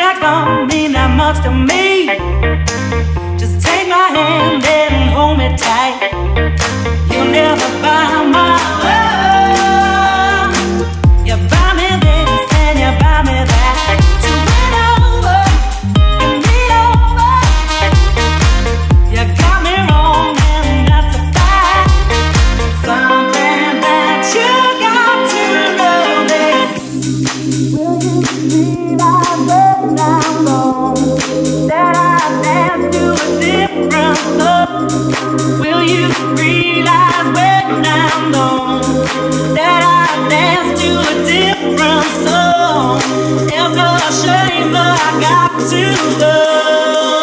like don't mean that much to me. Just take my hand and hold me tight. You'll never find my love. You buy me this and you buy me that. So win over, give me over. You got me wrong and that's a fact. Something that you got to know is, will you realize when I'm gone that I dance to a different love? Will you realize when I'm gone that I dance to a different song? It's a shame that I got to love.